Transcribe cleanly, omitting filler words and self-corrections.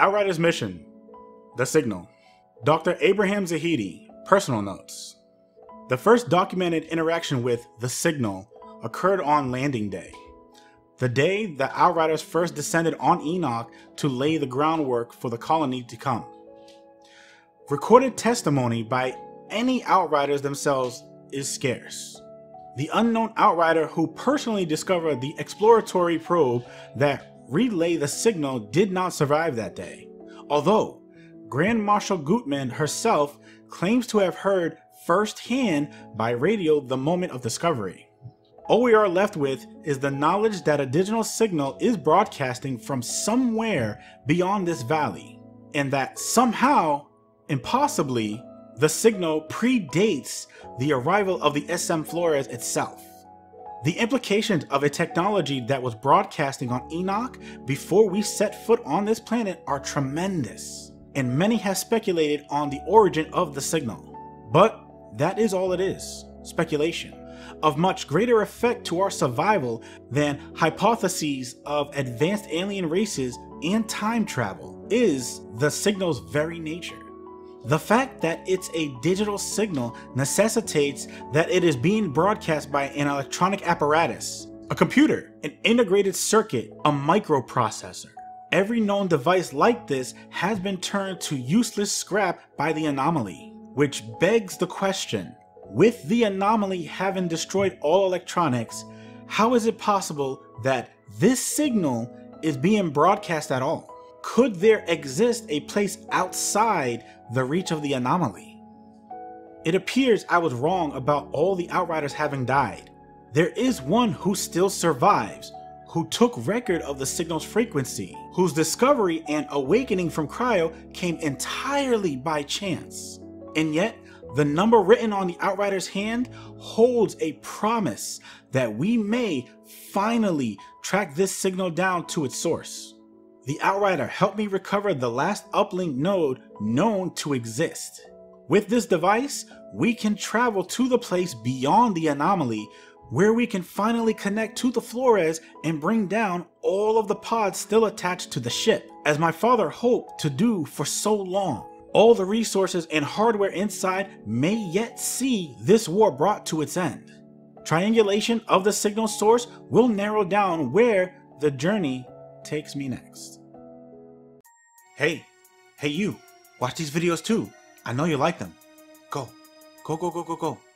Outriders mission, the signal. Dr. Abraham Zahedi, personal notes. The first documented interaction with the signal occurred on landing day, the day the Outriders first descended on Enoch to lay the groundwork for the colony to come. Recorded testimony by any Outriders themselves is scarce. The unknown Outrider who personally discovered the exploratory probe that relayed the signal did not survive that day, although Grand Marshal Gutman herself claims to have heard firsthand by radio the moment of discovery. All we are left with is the knowledge that a digital signal is broadcasting from somewhere beyond this valley, and that somehow, impossibly, the signal predates the arrival of the SM Flores itself. The implications of a technology that was broadcasting on Enoch before we set foot on this planet are tremendous, and many have speculated on the origin of the signal. But that is all it is, speculation. Of much greater effect to our survival than hypotheses of advanced alien races and time travel is the signal's very nature. The fact that it's a digital signal necessitates that it is being broadcast by an electronic apparatus, a computer, an integrated circuit, a microprocessor. Every known device like this has been turned to useless scrap by the anomaly, which begs the question, with the anomaly having destroyed all electronics, how is it possible that this signal is being broadcast at all? Could there exist a place outside the reach of the anomaly? It appears I was wrong about all the Outriders having died. There is one who still survives, who took record of the signal's frequency, whose discovery and awakening from cryo came entirely by chance. And yet, the number written on the Outrider's hand holds a promise that we may finally track this signal down to its source. The Outrider helped me recover the last uplink node known to exist. With this device, we can travel to the place beyond the anomaly where we can finally connect to the Flores and bring down all of the pods still attached to the ship, as my father hoped to do for so long. All the resources and hardware inside may yet see this war brought to its end. Triangulation of the signal source will narrow down where the journey takes me next. Hey you, watch these videos too. I know you like them. Go.